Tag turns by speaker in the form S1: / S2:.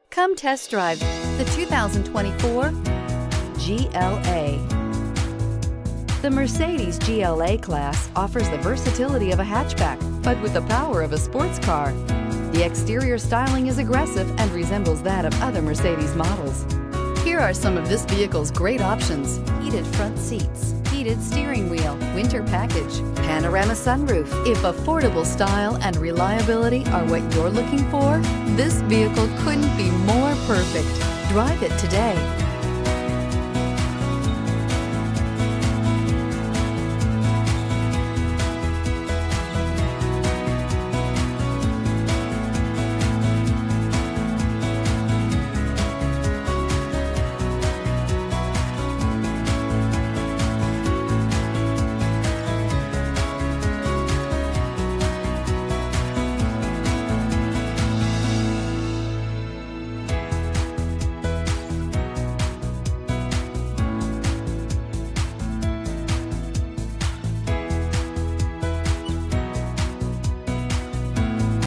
S1: Come test drive the 2024 GLA. The Mercedes GLA class offers the versatility of a hatchback, but with the power of a sports car. The exterior styling is aggressive and resembles that of other Mercedes models. Here are some of this vehicle's great options: heated front seats, heated steering wheel, winter package, panorama sunroof. If affordable style and reliability are what you're looking for, this vehicle couldn't be more perfect. Drive it today.